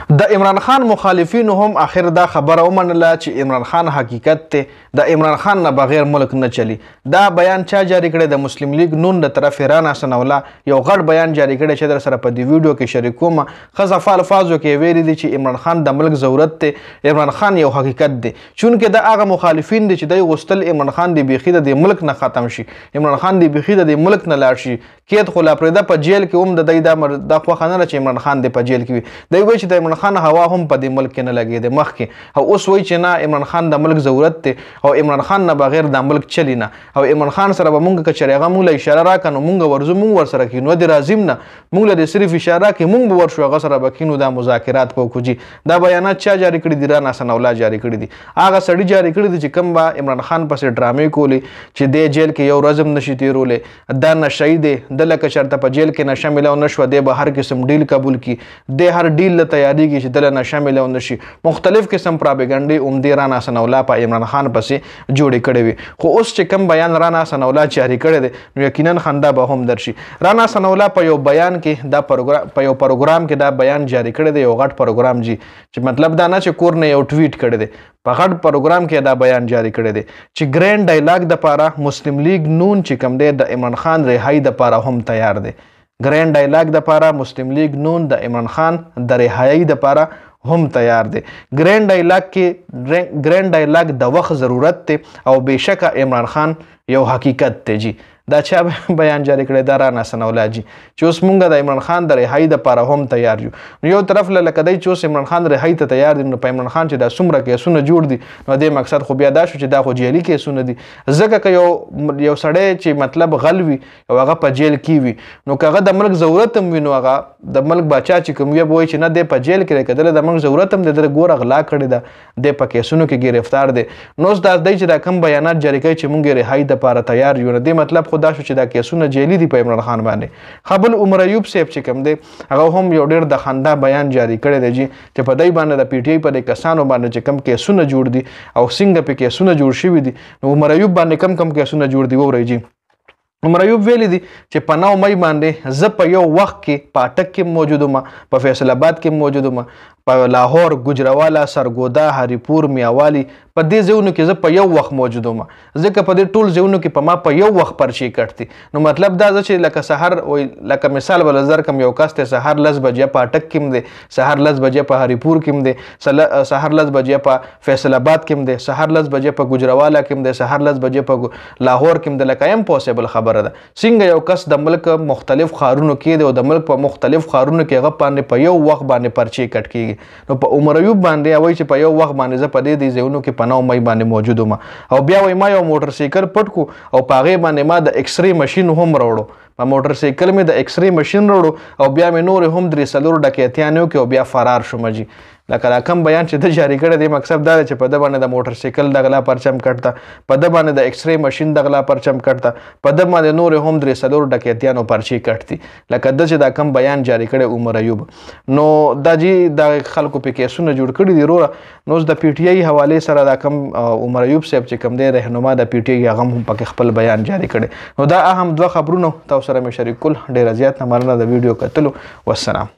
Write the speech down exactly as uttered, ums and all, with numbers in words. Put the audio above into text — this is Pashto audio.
د عمران خان مخالفینو هم آخر دا خبره ومنله چې عمران خان حقیقت ته د عمران خان نه بغیر ملک نه چلی. دا بیان چا جاری کړی؟ د مسلم لیگ نون د طرف رانا سنولا یو غټ بیان جاری کړی چې در سره په دې ویډیو کې شریکوم. ښه صفا الفاظو کې ویلي دي چې عمران خان د ملک ضرورت دی، عمران خان یو حقیقت دی. چونکې د هغه مخالفین دي چې دوی غوښتل عمران خان د بیخي د ملک نه ختم شي، عمران خان د بیخي د ملک نه لاړ شي. کیت خو لا پرېږده په جیل کې هم د دوی دا دا خوښه نه ده چې عمران خان دی په جیل کې وي. دوی وایي چې د عمران خان هوا هم په دې ملک کې نه لګېده مخکې، او اوس وایي چې نه عمران خان د ملک ضرورت دی او عمران خان نه بغیر دا ملک چلی نه. او عمران خان سره به مونږ که چېرې هغه مونږ له اشاره راکړه نو مونږ ورځو مونږ ورسره کینو. د راځیم نه مونږ له دې صرف اشاره راکړي مونږ به ورشو هغه سره به کینو، دا مذاکرات به وکړو. جي دا بیانات چا جاري کړي دي؟ رانا ثناءالله جاري کړي دي. هغه سړي جاري کړي دي چې کوم به عمران خان پسې ډرامې کولې چې دی جیل کې یو ورځ هم نشي تېرولی، دا نشه یي دی، ده لکه چېرته په جیل کې نشه میلاو نه شوه دی به هر قسم ډیل قبول کړي، دی هر ډیل له تیارېږي چې دله نشه میلاو نه شي. مختلف قسم پراپګنډې عمدې رانا ثناءالله په عمران خان پسې جوړې کړې وي. خو اوس چې کوم بیان رانا ثناءالله جاري کړی دی نو یقینا خندا به هم درشي. رانا ثناءالله په یو بیان کې دا پروګرام په یو پروګرام کې دا بیان جاري کړی دی، یو غټ پروګرام جي چې مطلب دا نه چې کور نه یو ټویټ کړی دی، په غټ پروګرام کې دا بیان جاری کړی دی چې ګرینډ ډایلاګ دپاره مسلم لیگ نون چې کوم دی د عمران خان رهایي دپاره هم تیار دی. ګرینډ ډایلاګ دپاره مسلم لیگ نون د عمران خان د رهایي دپاره هم تیار دی. ګرینډ ډایلاګ کې ګرینډ ډایلاګ د وخت ضرورت دی او بېشکه عمران خان یو حقیقت دی. جي دا چا بیان جاری کړی؟ دا رانا ثناءالله جي چې اوس مونږ د عمران خان د رهایي دپاره هم تیار یو. نو یو طرف له لکه دی چې اوس عمران خان رهایي ته تیار دی، نو په عمران خان چې دا څومره کیسونه جوړ دي نو دې مقصد خو بیا دا شو چې دا خو جیلي کیسونه دي. ځکه که یو یو سړی چې مطلب غل وي او هغه په جیل کې وي نو که هغه د ملک ضرورت هم وي نو هغه د ملک باچا چې کوم وي به وایي چې نه دی په جیل کې دی، که دله د ملک ضرورت هم دی، دله ګوره غلا کړې ده، دی په کیسونو کې ګرفتار دی. نو اوس دا دی چې دا کم بیانات جاري کوي چې مونږ یې رهایي دپاره تیار یو، نو دې مطلب خو دا شو چې دا کیسونه جیلی دی په عمران خان باندې. خبل عمر ایوب صاحب چې کوم دی هغه هم یو ډېر د خندا بیان جاری کړی دی جي چې په دې باندې د پی ټی آی په دې کسانو باندې چې کم کیسونه جوړ دي او څنګه پې کیسونه جوړ شوي دي، نو عمر ایوب باندې کم کم کیسونه جوړ دي. وورئ جي عمر ایوب ویلی دي چې په نو مۍ باندې زه په یو وخت کې په اټک کې موجود وم، په فیصل آباد کې موجود وم، په لاهور، ګجراوالا، سرګودا، هریپور، میاوالی، په دې ځایونو کې زه په یو وخت موجود وم. ځکه په دې ټول ځایونو کې په ما په یو وخت پرچې کټ دي. نو مطلب دا ده چې لکه سهار لکه مثال به نظر کم یو کس دی سهار لس بجې په اټک کې م دی، سهار لس بجې په هریپور کې م دی، سهار لس بجې په فیصل آباد کې م دی، سهار لس بجې په ګجراوالا کې م دی، سهار لس بجې په لاهور کې م دی. لکه امپوسیبل خبره ده. څنګه یو کس د ملک مختلف ښارونو کې دی او د ملک په مختلف ښارونو کې هغه باندې په یو وخت باندې پرچې کټ کېږي؟ نو په عمر ایوب باندې وایي چې په یو وخت باندې زه په دې دې ځایونو کې په نو مۍ باندې موجود وم. او بیا وایي ما یو موټر سایکل پټ کو او په هغې باندې ما د ایکسرې مشین هم راوړو، په موټر سایکل مې د ایکسرې مشین راوړو او بیا مې نورې هم درې څلور ډکیتیانې وکړې او بیا فرار شوم. جي لکه دا کم بیان چې ده جاري کړی دی مقصد دا دی چې په ده باندې د موټر سایکل د غلا پرچم کټ ته، په ده باندې د ایکسرې مشین د غلا پرچم کټ ته، په ده باندې نورې هم درې څلور ډکیتیانو پرچې کټ دي. لکه ده چې دا کم بیان جاري کړی عمر ایوب. نو دا جي دا خلکو پې کیسونه جوړ کړي دي وروره. نو اوس د پی ټي آی حوالې سره دا کم عمر ایوب صاحب چې کوم دی رهنما د پی ټي آی هغه هم پکې خپل بیان جاري کړی. نو دا اهم دوه خبرونه تاسو سره مې شریک کول. ډېره زیات مننه د ویډیو کتلو. والسلام.